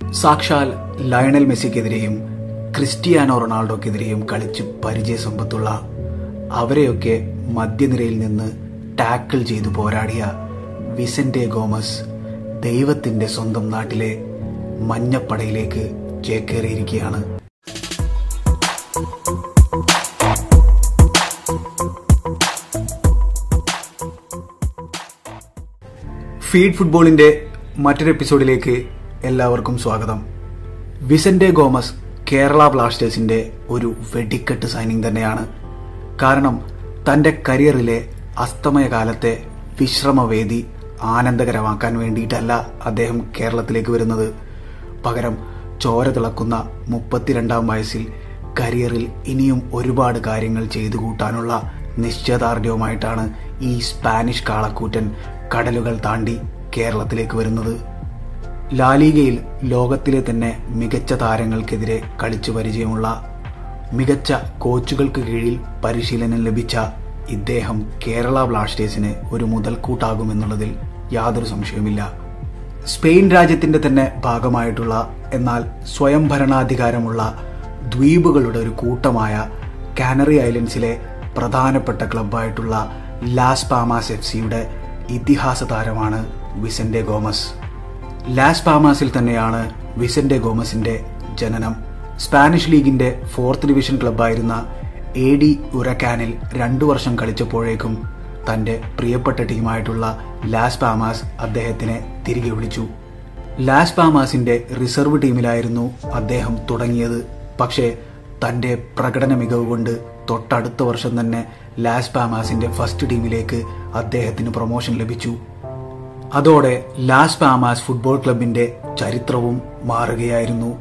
സാക്ഷാൽ Lionel മെസ്സിക്കെതിരെയും Cristiano റൊണാൾഡോക്കെതിരെയും കളിച്ച് പരിചയസമ്പത്തുള്ള അവരെയൊക്കെ മധ്യനിരയിൽ നിന്ന് ടാക്കിൾ ചെയ്തു പോരാടിയ വിസെന്റെ ഗോമസ് ദൈവത്തിന്റെ സ്വന്തം നാട്ടിലെ മഞ്ഞപ്പടയിലേക്ക് ചേക്കേറിയിരിക്കുകയാണ്. ഫീഡ് ഫുട്ബോളിന്റെ മറ്റൊരു എപ്പിസോഡിലേക്ക് എല്ലാവർക്കും സ്വാഗതം. വിസെന്റെ ഗോമസ് കേരള ബ്ലാസ്റ്റേഴ്സിന്റെ ഒരു വെടിക്കെട്ട് സൈനിങ് തന്നെയാണ്. കാരണം തന്റെ കരിയറിലെ അസ്തമയ കാലത്തെ വിശ്രമവേദി ആനന്ദകരമാക്കാൻ വേണ്ടിയിട്ടല്ല അദ്ദേഹം കേരളത്തിലേക്ക് വരുന്നത്. പകരം ചോര തിളക്കുന്ന 32-ാം വയസ്സിൽ കരിയറിൽ ഇനിയും ഒരുപാട് കാര്യങ്ങൾ ചെയ്തു കൂട്ടാനുള്ള നിശ്ചയദാർഢ്യവുമായിട്ടാണ് ഈ സ്പാനിഷ് കാളക്കൂറ്റൻ കടലുകൾ താണ്ടി കേരളത്തിലേക്ക് വരുന്നത്. ലാലീഗയിൽ ലോകത്തിലെ തന്നെ മികച്ച താരങ്ങൾക്കെതിരെ കളിച്ചു പരിചയമുള്ള മികച്ച കോച്ചുകൾക്ക് കീഴിൽ പരിശീലനം ലഭിച്ച ഇദ്ദേഹം കേരള ബ്ലാസ്റ്റേഴ്സിന് ഒരു മുതൽക്കൂട്ടാകുമെന്നുള്ളതിൽ യാതൊരു സംശയവുമില്ല. സ്പെയിൻ രാജ്യത്തിന്റെ തന്നെ ഭാഗമായിട്ടുള്ള എന്നാൽ സ്വയം ഭരണാധികാരമുള്ള ദ്വീപുകളുടെ ഒരു കൂട്ടമായ കാനറി ഐലൻഡ്സിലെ പ്രധാനപ്പെട്ട ക്ലബ്ബായിട്ടുള്ള ലാസ് പാമാസ് FC-യുടെ ഇതിഹാസ താരമാണ് വിസെന്റെ ഗോമസ്. ലാസ് പാമാസിൽ തന്നെയാണ് വിസെന്റെ ഗോമസിന്റെ ജനനം. സ്പാനിഷ് ലീഗിന്റെ 4th ഡിവിഷൻ ക്ലബ്ബായിരുന്ന AD ഉറക്കാനിൽ 2 വർഷം കളിച്ചപ്പോഴേക്കും തന്റെ പ്രിയപ്പെട്ട ടീമായിട്ടുള്ള ലാസ് പാമാസ് അദ്ദേഹത്തിനെ തിരികെ വിളിച്ചു. ലാസ് പാമാസിന്റെ റിസർവ് ടീമിലായിരുന്നു അദ്ദേഹം തുടങ്ങിയത്. പക്ഷേ തന്റെ പ്രകടന മികവ് കൊണ്ട് തൊട്ടടുത്ത വർഷം തന്നെ ലാസ് പാമാസിന്റെ ഫസ്റ്റ് ടീമിലേക്ക് അദ്ദേഹത്തിന് പ്രൊമോഷൻ ലഭിച്ചു. അതോടെ ലാസ് പാമാസ് ഫുട്ബോൾ ക്ലബിന്റെ ചരിത്രവും മാറുകയായിരുന്നു.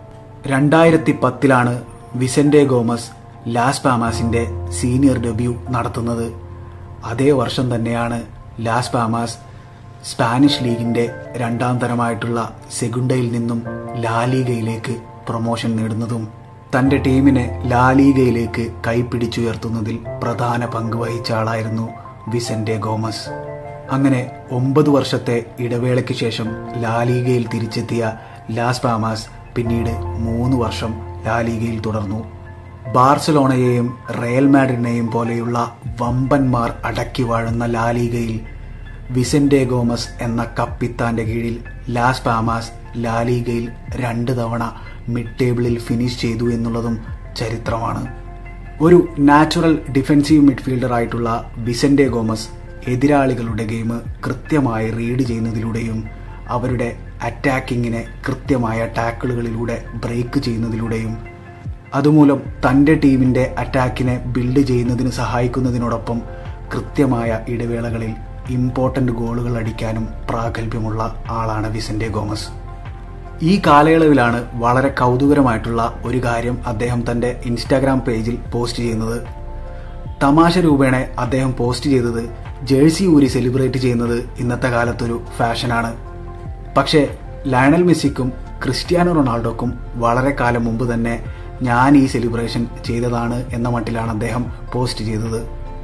2010-ലാണ് വിസെന്റെ ഗോമസ് ലാസ് പാമാസിന്റെ സീനിയർ ഡെബ്യൂ നടത്തുന്നത്. അതേ വർഷം തന്നെയാണ് ലാസ് പാമാസ് സ്പാനിഷ് ലീഗിന്റെ 2ാം തരമായിട്ടുള്ള സെഗുണ്ടയിൽ നിന്നും ലാലീഗയിലേക്ക് പ്രൊമോഷൻ നേടുന്നതും തന്റെ ടീമിനെ ലാലീഗയിലേക്ക് കൈപ്പിടിച്ചുയർത്തുന്നതിൽ പ്രധാന പങ്ക് വഹിച്ച ആളായിരുന്നു വിസെന്റെ ഗോമസ്. അങ്ങനെ 9 വർഷത്തെ ഇടവേളയ്ക്ക് ശേഷം ലാലീഗയിൽ തിരിച്ചെത്തിയ ലാസ് പാമാസ് പിന്നീട് 3 വർഷം ലാലീഗയിൽ തുടർന്നു. ബാർസലോണയെയും റയൽ മാഡ്രിഡിനെയും പോലെയുള്ള വമ്പന്മാർ അടക്കി വാഴുന്ന ലാലീഗയിൽ വിസെന്റെ ഗോമസ് എന്ന കപ്പിത്താന്റെ കീഴിൽ ലാസ് പാമാസ് ലാലീഗയിൽ 2 തവണ മിഡ് ടേബിളിൽ ഫിനിഷ് ചെയ്തു എന്നുള്ളതും ചരിത്രമാണ്. ഒരു നാച്ചുറൽ ഡിഫെൻസീവ് മിഡ്ഫീൽഡർ ആയിട്ടുള്ള വിസെന്റെ ഗോമസ് എതിരാളികളുടെ ഗെയിം കൃത്യമായി റീഡ് ചെയ്യുന്നതിലൂടെയും അവരുടെ അറ്റാക്കിങ്ങിനെ കൃത്യമായ ടാക്കിളുകളിലൂടെ ബ്രേക്ക് ചെയ്യുന്നതിലൂടെയും അതുമൂലം തന്റെ ടീമിന്റെ അറ്റാക്കിനെ ബിൽഡ് ചെയ്യുന്നതിന് സഹായിക്കുന്നതിനോടൊപ്പം കൃത്യമായ ഇടവേളകളിൽ ഇമ്പോർട്ടന്റ് ഗോളുകൾ അടിക്കാനും പ്രാഗൽഭ്യമുള്ള ആളാണ് വിസെന്റെ ഗോമസ്. ഈ കാലയളവിലാണ് വളരെ കൗതുകരമായിട്ടുള്ള ഒരു കാര്യം അദ്ദേഹം തന്റെ ഇൻസ്റ്റാഗ്രാം പേജിൽ പോസ്റ്റ് ചെയ്യുന്നത്. തമാശ രൂപേണ അദ്ദേഹം പോസ്റ്റ് ചെയ്തത് ജേഴ്സി ഊരി സെലിബ്രേറ്റ് ചെയ്യുന്നത് ഇന്നത്തെ കാലത്തൊരു ഫാഷനാണ്. പക്ഷേ ലയണൽ മെസ്സിക്കും ക്രിസ്റ്റിയാനോ റൊണാൾഡോക്കും വളരെ കാലം മുമ്പ് തന്നെ ഞാൻ ഈ സെലിബ്രേഷൻ ചെയ്തതാണ് എന്ന മട്ടിലാണ് അദ്ദേഹം പോസ്റ്റ് ചെയ്തത്.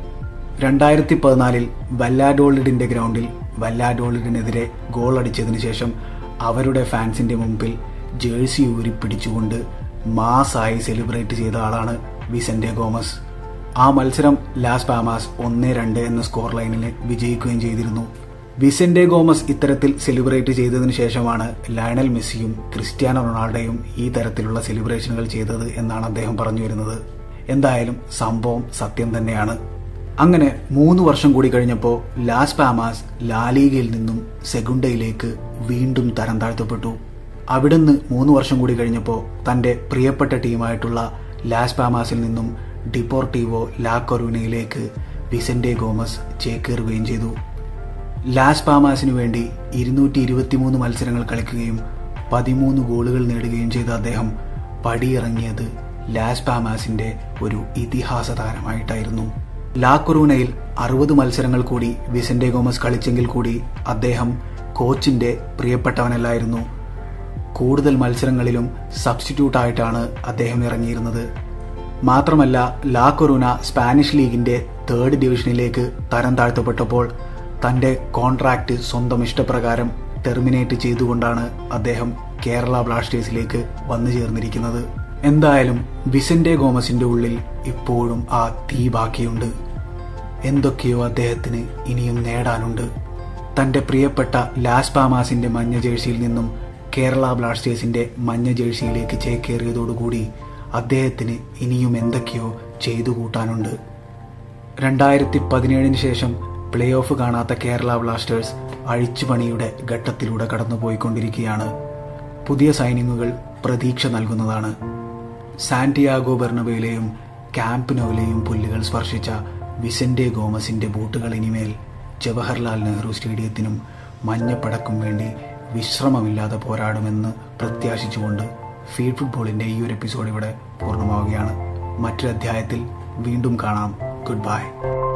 2014-ൽ വല്ലാഡോളിഡിന്റെ ഗ്രൗണ്ടിൽ വല്ലാഡോളിഡിനെതിരെ ഗോൾ അടിച്ചതിന് ശേഷം അവരുടെ ഫാൻസിന്റെ മുമ്പിൽ ജേഴ്സി ഊരി പിടിച്ചുകൊണ്ട് മാസായി സെലിബ്രേറ്റ് ചെയ്ത ആളാണ് വിസെന്റെ ഗോമസ്. ആ മത്സരം ലാസ് പാമാസ് 1-2 എന്ന സ്കോർ ലൈനിൽ വിജയിക്കുകയും ചെയ്തിരുന്നു. വിസെന്റെ ഗോമസ് ഇത്തരത്തിൽ സെലിബ്രേറ്റ് ചെയ്തതിനു ശേഷമാണ് ലയണൽ മെസ്സിയും ക്രിസ്റ്റിയാനോ റൊണാൾഡോയും ഈ തരത്തിലുള്ള സെലിബ്രേഷനുകൾ ചെയ്തത് എന്നാണ് അദ്ദേഹം പറഞ്ഞു വരുന്നത്. എന്തായാലും സംഭവം സത്യം തന്നെയാണ്. അങ്ങനെ 3 വർഷം കൂടി കഴിഞ്ഞപ്പോൾ ലാസ് പാമാസ് ലാലീഗയിൽ നിന്നും സെഗുണ്ടയിലേക്ക് വീണ്ടും തരം താഴ്ത്തപ്പെട്ടു. അവിടുന്ന് 3 വർഷം കൂടി കഴിഞ്ഞപ്പോൾ തന്റെ പ്രിയപ്പെട്ട ടീമായിട്ടുള്ള ലാസ് പാമാസിൽ നിന്നും ഡിപ്പോർട്ടീവോ ലാ കൊറൂനയിലേക്ക് വിസെന്റെ ഗോമസ് ചേക്കേറുകയും ചെയ്തു. ലാസ് പാമാസിനു വേണ്ടി 223 മത്സരങ്ങൾ കളിക്കുകയും 13 ഗോളുകൾ നേടുകയും ചെയ്ത അദ്ദേഹം പടിയിറങ്ങിയത് ലാസ് പാമാസിന്റെ ഒരു ഇതിഹാസ താരമായിട്ടായിരുന്നു. ലാ കൊറൂനയിൽ 60 മത്സരങ്ങൾ കൂടി വിസെന്റെ ഗോമസ് കളിച്ചെങ്കിൽ കൂടി അദ്ദേഹം കോച്ചിന്റെ പ്രിയപ്പെട്ടവനല്ലായിരുന്നു. കൂടുതൽ മത്സരങ്ങളിലും സബ്സ്റ്റിറ്റ്യൂട്ടായിട്ടാണ് അദ്ദേഹം ഇറങ്ങിയിരുന്നത്. മാത്രമല്ല ലാ കൊറൂന സ്പാനിഷ് ലീഗിന്റെ 3rd ഡിവിഷനിലേക്ക് തരം താഴ്ത്തപ്പെട്ടപ്പോൾ തന്റെ കോൺട്രാക്ട് സ്വന്തം ഇഷ്ടപ്രകാരം ടെർമിനേറ്റ് ചെയ്തുകൊണ്ടാണ് അദ്ദേഹം കേരള ബ്ലാസ്റ്റേഴ്സിലേക്ക് വന്നു ചേർന്നിരിക്കുന്നത്. എന്തായാലും വിസന്റെ ഗോമസിന്റെ ഉള്ളിൽ ഇപ്പോഴും ആ തീ ബാക്കിയുണ്ട്. എന്തൊക്കെയോ അദ്ദേഹത്തിന് ഇനിയും നേടാനുണ്ട്. തന്റെ പ്രിയപ്പെട്ട ലാസ് പാമാസിന്റെ മഞ്ഞ ജേഴ്സിയിൽ നിന്നും കേരള ബ്ലാസ്റ്റേഴ്സിന്റെ മഞ്ഞ ജേഴ്സിയിലേക്ക് ചേക്കേറിയതോടുകൂടി അദ്ദേഹത്തിന് ഇനിയും എന്തൊക്കെയോ ചെയ്തു കൂട്ടാനുണ്ട്. 2017 ശേഷം പ്ലേ ഓഫ് കാണാത്ത കേരള ബ്ലാസ്റ്റേഴ്സ് അഴിച്ചുപണിയുടെ ഘട്ടത്തിലൂടെ കടന്നുപോയിക്കൊണ്ടിരിക്കുകയാണ്. പുതിയ സൈനിങ്ങുകൾ പ്രതീക്ഷ നൽകുന്നതാണ്. സാന്റിയാഗോ ബെർണബേയിലെയും ക്യാമ്പ് നൗവിലെയും പുല്ലുകൾ സ്പർശിച്ച വിസന്റെ ഗോമസിന്റെ ബൂട്ടുകൾ ഇനിമേൽ ജവഹർലാൽ നെഹ്റു സ്റ്റേഡിയത്തിനും മഞ്ഞപ്പടക്കും വേണ്ടി വിശ്രമമില്ലാതെ പോരാടുമെന്ന് പ്രത്യാശിച്ചുകൊണ്ട് ഫീഡ് ഫുട്ബോളിന്റെ ഈ ഒരു എപ്പിസോഡ് ഇവിടെ പൂർണ്ണമാവുകയാണ്. മറ്റൊരു അധ്യായത്തിൽ വീണ്ടും കാണാം. Good bye.